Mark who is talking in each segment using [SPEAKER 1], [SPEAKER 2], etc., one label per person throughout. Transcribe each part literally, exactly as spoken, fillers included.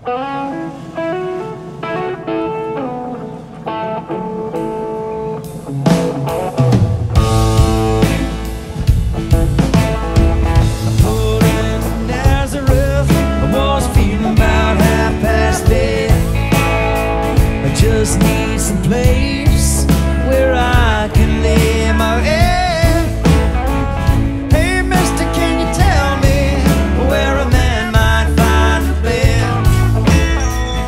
[SPEAKER 1] Just need some place where I can lay my head. Hey mister, can you tell me where a man might find a bed?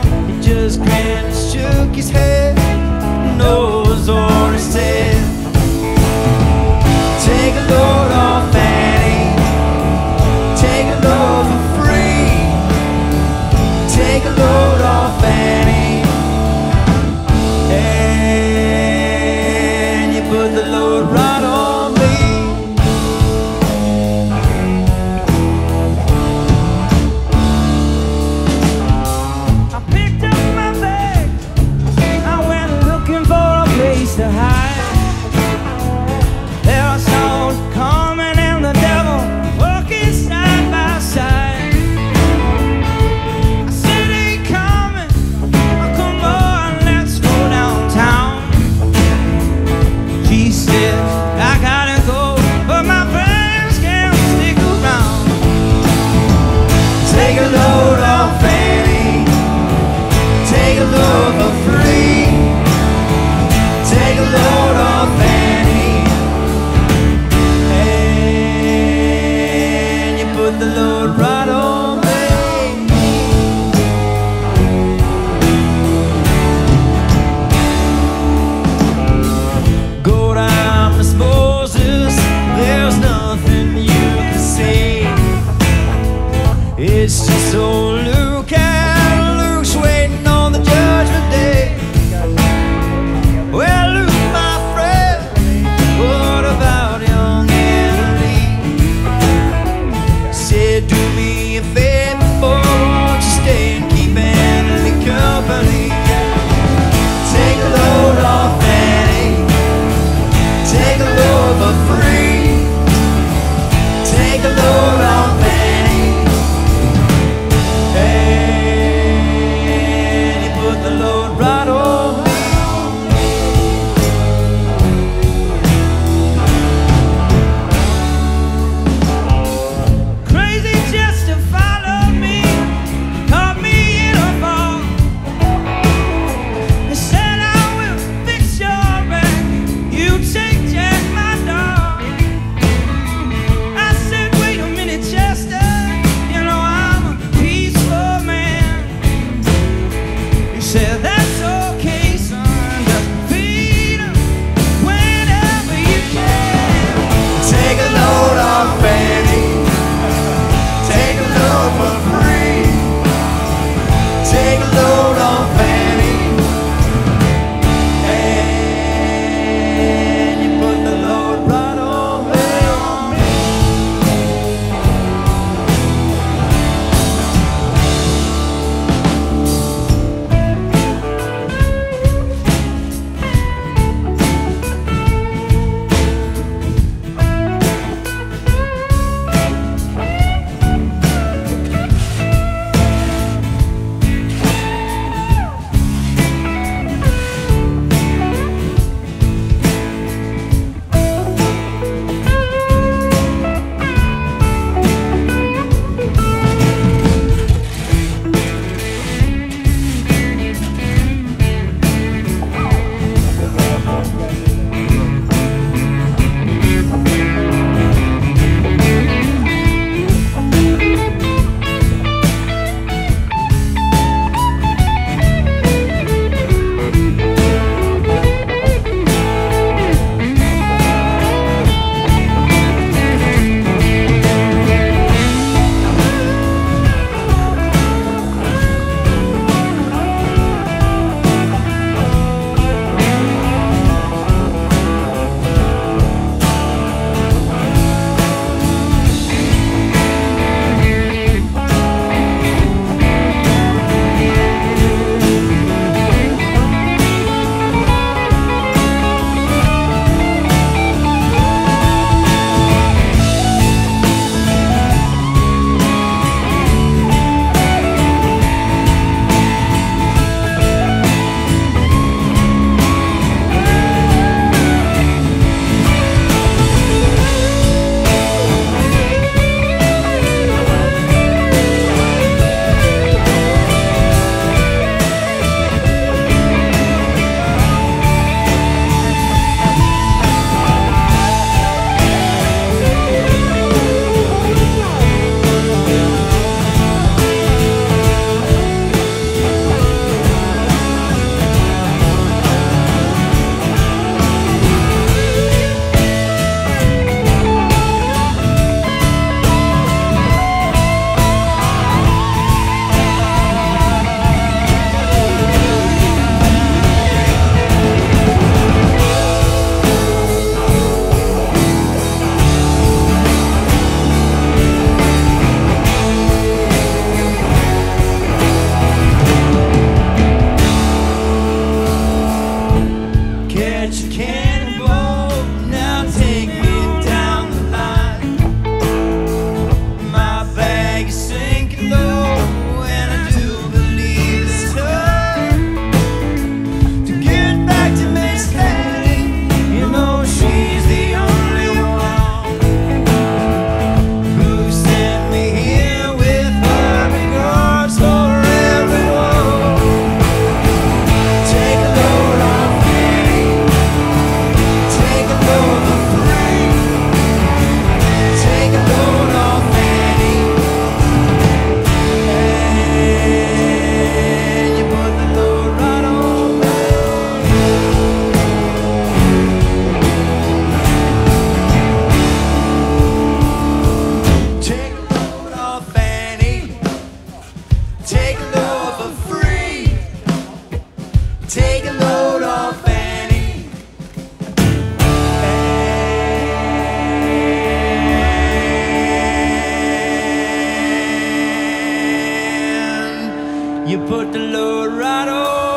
[SPEAKER 1] You put the load right over.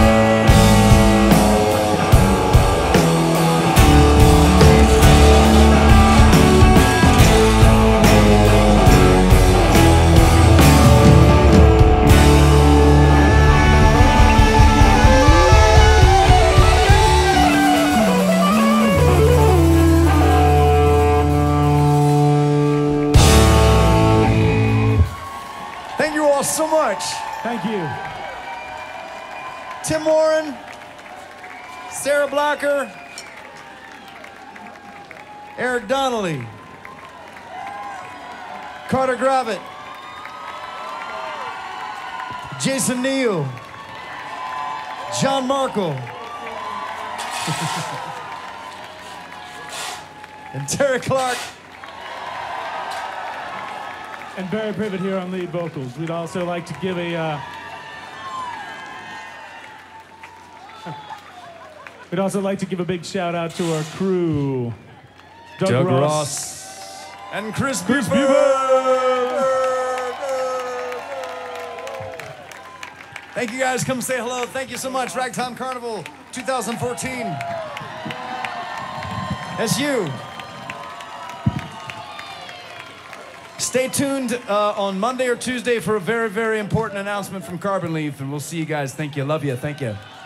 [SPEAKER 2] Thank you all so much.
[SPEAKER 3] Thank you.
[SPEAKER 2] Tim Warren, Sarah Blocker, Eric Donnelly, Carter Gravitt, Jason Neal, John Markle, and Terry Clark.
[SPEAKER 3] And Barry Privet here on lead vocals. We'd also like to give a uh, we'd also like to give a big shout out to our crew. Doug,
[SPEAKER 2] Doug
[SPEAKER 3] Ross,
[SPEAKER 2] Ross and Chris,
[SPEAKER 3] Chris
[SPEAKER 2] Beaver. Thank you guys. Come say hello. Thank you so much. Ragtime Carnival twenty fourteen. That's you. Stay tuned uh, on Monday or Tuesday for a very, very important announcement from Carbon Leaf, and we'll see you guys. Thank you. Love you. Thank you.